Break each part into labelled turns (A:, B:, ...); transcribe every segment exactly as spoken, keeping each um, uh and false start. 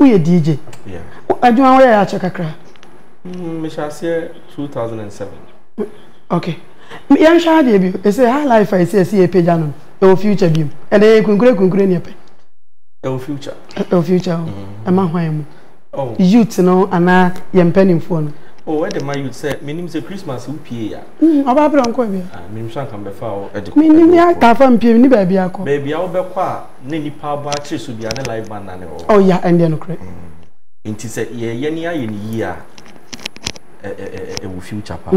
A: who ye D J
B: yeah
A: adwuma wo ya chekakra
B: me shall say two thousand seven
A: okay yan sha de bi e say high life I say see page anon e future bi e dey kunkure kunkure ne pe
B: e future
A: e future e ma hwan mu
B: oh
A: youth no ana ye mpanimfo no
B: oh where the my youth say meaning say Christmas who pay ya
A: mm oba bro nko bia
B: ah meaning shan kan be fa o e de
A: meaning ya ka fa mpie ni ba bia ko
B: baby a wo be kwa na nipa abo a kire so bia na live band na ne o
A: oh yeah and then correct
B: inti say ye ye ni aye ni yi a e e e wo future pa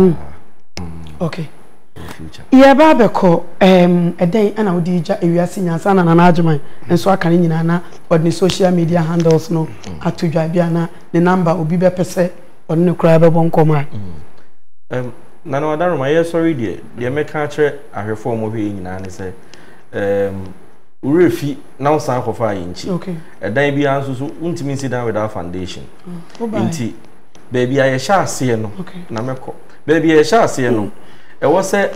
A: okay future yeah ba be ko em eden ana wo di ja ewiase nyansa na na adjuman enso aka ni nyina na on social media handles no atodwa bia na ne number obi be pese on ne kra be bon koma
B: em na na wadaro ma ye sorry de de me ka kire ahwefo mo hwe nyina ne se em urefi na usan kofa yinchi
A: okay
B: eden bia nso so untimi sit down without foundation inti baby aye sha ase no na meko baby aye sha ase no e wo se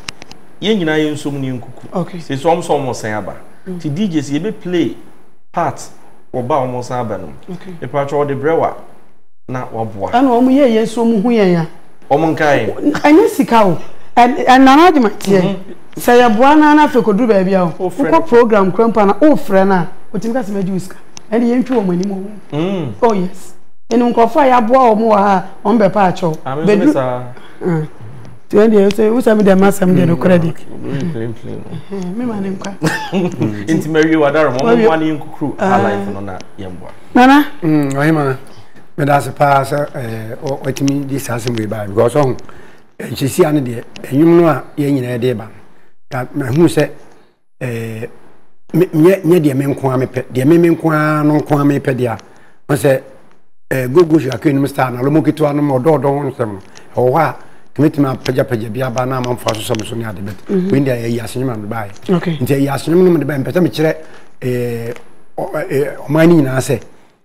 B: ye nyina ye nsom ni nkuku
A: okay
B: se so omso mo san aba ti D J se ye be play part oba omo san aba no
A: okay
B: e pa cho de brewa na waboa
A: ana omo ye ye so mu hu yen ya
B: omo nkai
A: anya sika o nana adima tie se ye boa na na fekodu ba bia o ko program krampa na o frɛ na o tim ka se meju sika ene ye ntwe o mani mo mm oh yes ene nkofa ya boa o mo ha on be pa acho
B: bedu
A: mm twenty you say who some the masam the credit
B: plain plain
A: me man nkwa
B: inti mary wadaro mo mo wani nkukru Highlife no na yemboa
C: nana mm ohima me da se pa se eh o otimi this has me by because on chisi ane de enyum no a ye nyina de ba ka ma hu se eh nye nye de me nko a me pe de me me nko a no nko a me pe dia on se eh gogo ju akenu me star na lo mo kitu anu mo do do won sem o wa kemitima paja paja bia ba na amfa so so so ne ade bet we ndia ye yasenyuma me bai
A: okay
C: ntia yasenyuma no me bai mpeta me kire eh o mani na se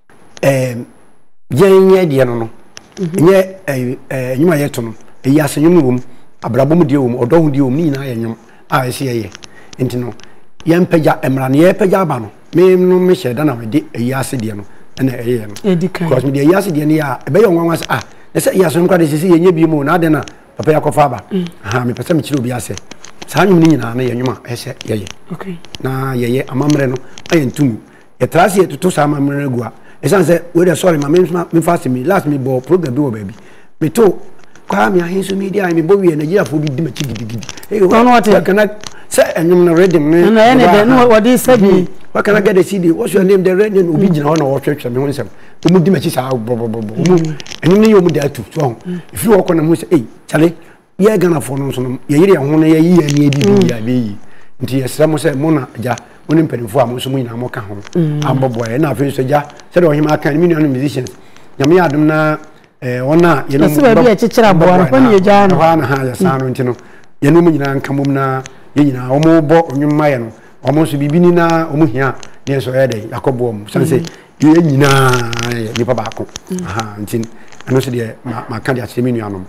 C: eh yenye de no no nye eh nyuma yeto no yasenyuma wom abrabom de wom odo de wom ni na yenyum a ese ye ntino ye mpaja emra ne ye paja ba no me no me hye da na we de yase de no na eye no because me de yase de ne ya e be ye nwanwa se ah ese yasenyuma kwa de sisi yenye bi mu na ade na papa yakofa ba ha me pese me kire obi ase sa nyum ni nyina na yenyuma ehye yeye
A: okay
C: na yeye amamre no ayentumu ye trase etuto sa amamre na gua esan se we dey sorry ma me fast me last me bo program bi wo baby me to kwa me ahin so media me bo wi Nigeria fo bi di ma chigidi eh
A: no no what
C: can say enyum na ready me
A: na ene de no what is sabi
C: what can I get the C D what's your name the ready no obi gina ho na wo twetwe me ho nsem omu di ma chi sa bo bo bo omu enyum ne yomu da tu so if you work on am say eh chale ye gana fo no so no ye yire ho na ye yi ani bi bi ya be yi nti ye sra mo say mo na ja woni mpanifo am so mo nyina mo ka ho ambobo ye na afi so ja se de ohima kan mi nuanu musicians nyame ya adum na eh wona ye no
A: mo ba bi e chichira bo an ko ni ye ja no
C: ha na ha ya sa no nti no ye no mo nyina nka mom na ye nyina o mo bo onwuma ye no o mo so bibi ni na o mo hia ne so ye de yakobo mo san se ye nyina ye pa ba ko ha nti ano se de ma ka de a mi nuanu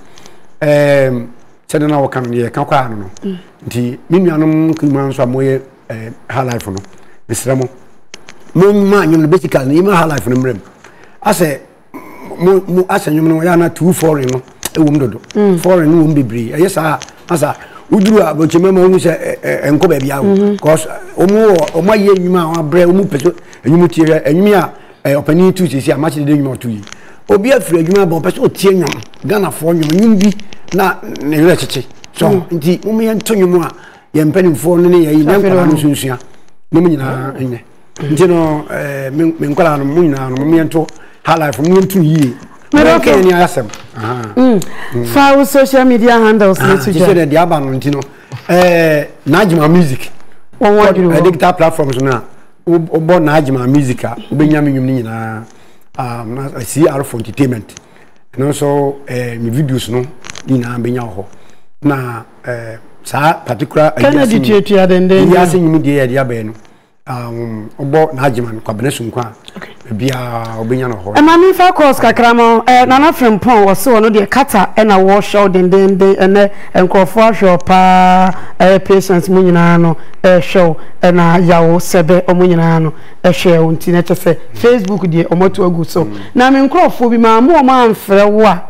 C: em sɛ na wo kan ye ka kwa no nti mi nuanom kuma nso amoye eh Highlife no mesra mo mo ma nyum basically ni ma Highlife no mrem ase mo mo ase nyum no ya na two foreign no e wom dodo foreign no wom bebri e yesa asa uduru abochema ma hu se enko ba bia wo cause omo omo ye nyuma abre omo peso enyum tie enyum a opani tu sisi a match de nyum tu yi obi afiri adwuma ba peso tie nyum Ghana fo nyum nyum bi na ne yele chichi so nti mo me nto nyum a ye mpanimfo no ne ye yi na nkwa no sunsua no me nyina enne nti no eh me nkwa no mo nyina no mo me nto Highlife mo nto yi me okay ni asem aha
A: fa social media handles ne to
C: je de aba no nti no eh Najima music
A: won wa
C: digital platforms na obo Najima music a obenya me nyum ni nyina um na C R for entertainment no so eh me videos no nyina benya ho na eh sa particular
A: Kennedy tuatua den den
C: ya se nyimi de ya dia be no um obo na agiman kwabene sunkwa bia obenya no ho
A: e ma mi fa course kakra mo eh nana frempon wo se wono de kata e na wo show den den den ene enkrofo ahwe pa eh patients mu nyina no eh show e na yawo sebe omu nyina no eh hwe wonti na chese Facebook de omoto agu so na me enkrofo bi ma mo ma amfre wo a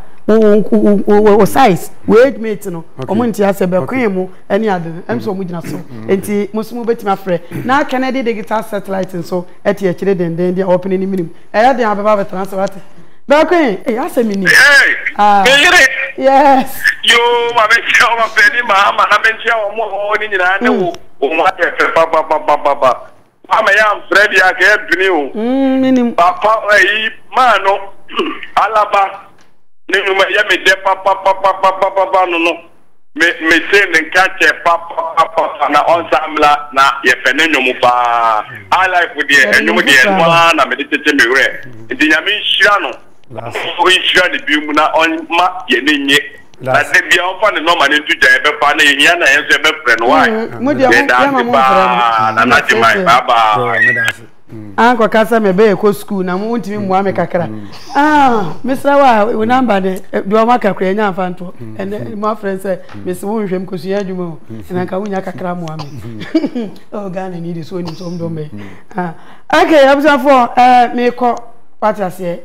A: o size weight mate no omo nti asebe kwen mu eni ade em so mu gina so enti musumu betima frɛ na Kennedy digital satellite so eti e kire den den dia open ni minim e ya den ababa betra so wate ba kwen e ase mini
D: ah
A: yes
D: yo ma be chia ma pe ni ma ma na be chia o mo o ni nyina ne wo o ma te fe pa pa pa pa pa ama ya Fred ya ke duni o
A: mm minim
D: papa e ma no alaba ni ma ya me de pa pa pa pa pa pa pa no no me me se ne ka che pa pa pa na ensemble na ye fe ne nyomu pa Highlife de nyomu de no na me de tete me wre ndi nya me hira no o hira de bi mu na on ma ye ne nye na de bia on fa ne no ma ne tu ja e be pa na ye ya na ye so e be pre no wa
A: mo de ya ma mo fra
D: na na de mai baba
A: anko kasa me be ko school na mo ntimi mo ame kakra ah misra wa we number de do ma kakra nya afanto and my friend say miss wo nhwem ko su ya dwuma na ka wonya kakra mo ame oh Ghana need so ni so ndo me ah okay absa for eh me ko patase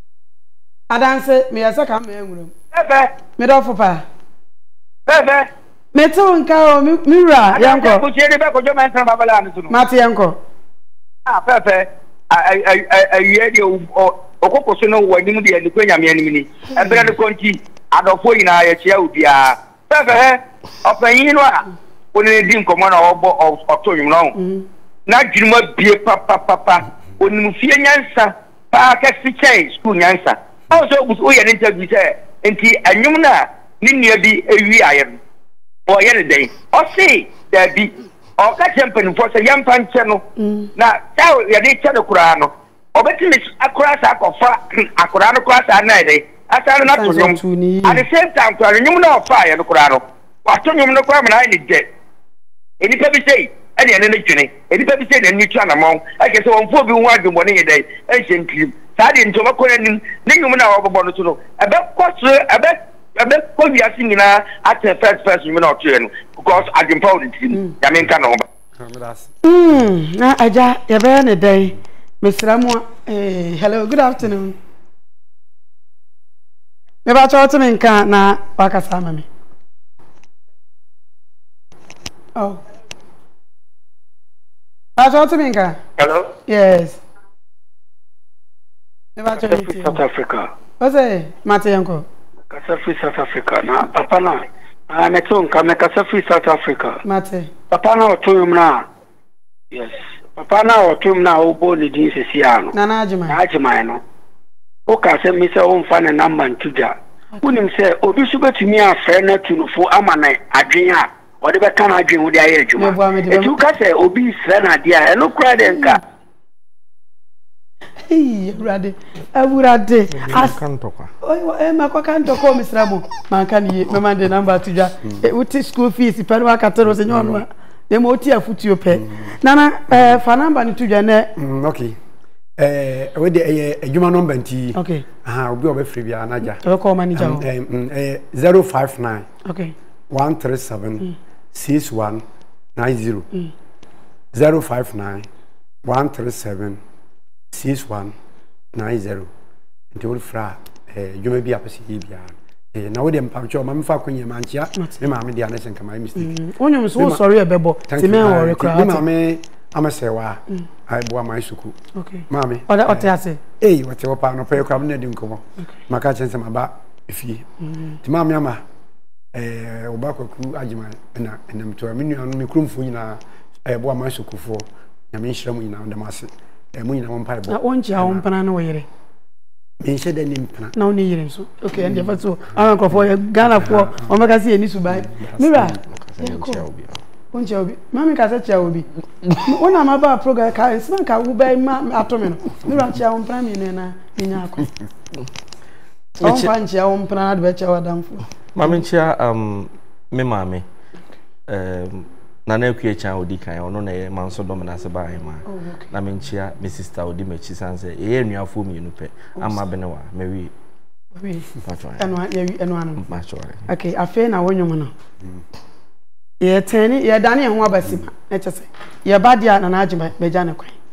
A: adanse me yasa ka me enwurum
E: bebe
A: me do fopa
E: bebe
A: me to nka o mi ra yanko
E: ko chiri be ko jo man tan babala anu tunu
A: mate yanko
E: ah pepe ai ai ai ye de okoko so no wani mu de ni kwanya me anim ni ebere ne konti adofo yina ya chia obia pepe he opanyin no a oni di nkomo na obo otonwum no na dwuma bie papa papa oni mu fie nyansa pa ka fiche school nyansa also o ye interview say enti anwum na ni nua bi ewi ayem o ye ne den o see da bi o ka champion for say yam panche no na taw ye de che no kura no obetimi akura sa akofa akura no kura sa na ide asa no na to nyum at the same time to nyum na ofa ye no kura no wato nyum no kura na ni de eni pa bi sei eni ene ne twene eni pa bi sei na ni twa na mon ake so wonfo bi hu adwumbo ne ye dai e hyentim sa de ntoma kora nim ne nyum na obobo no to no ebe koso ebe ebe ko bi asingina at the first person me not to because I can found it ya men kan no
A: mm na aja ya be ne dai mesramu eh hello good afternoon me ba cho to men kan na wakasa mami oh ba cho to men kan
E: hello
A: yes me ba cho
E: South Africa
A: ose mate yanko
E: Kasafi South Africa na papa na ah metonka me Kasafi South Africa
A: mate
E: papa na otum na yes papa na otum na obo ni din sesi ano
A: na na ajima
E: na ajima no o ka se mi se o mfa ne number ntuja unim se obi su betumi afre na tunufo ama na adwen a o de be kan adwen wo de aye adwuma etu ka se obi sre na de a eno kura de nka
A: eh urade urade
B: kantokwa
A: oh eh makwa kantoko misramo manka ni me mande number tuja uti school fees pe no akatero se nyono e mo ti afutuo pe nana eh fa number ni tuja ne
C: okay eh we de eh adwuma number nti
A: okay
C: aha obi obefre bia naja
A: to call manager
C: eh zero five nine
A: okay
C: one three seven six one nine zero zero five nine one three seven six one nine zero nti wol fra eh dwuma bi apese bia eh na wo de mpamcho ma mfa kwanya manchia me ma me dia na senka my mistake
A: onyum so sorry ebebo ti me worry kra
C: me ma me amasewa ai bo amai suku
A: okay
C: ma me
A: oda ote ase
C: eh wote wo pa no pe kwa me na di nkomo maka chense ma ba efie ti ma me ama eh wo ba kwaku agima na enam to me nua no me kromfo nyina eh bo amai suku fo nya me nhira mu nyina ndam ase eh mu nyina mo mpa bo
A: na onji a wompana na wo yire
C: me nhye de ni mpana
A: na oni yire nso okay and the so an ko for Ghana for o meka se eni subai mira onje obi mami ka se chia obi wona ma ba program ka nsman ka wo bai ma atome no mira chia wo mpana mi ne na nya akọ o mpa nchia wo mpana na de chia wadamfo
B: mami chia um me mami um na na ekue chan odi kan ono na ye manso domina se ba ma na me nchia me sister odi mechi sanse e enuafo mi nu pe ama benewa mewi
A: we eno ye eno anu
B: macho
A: okay afi na wonwom no ye tani ye dane ho abasima na chese ye badia na na agye beja ne kwan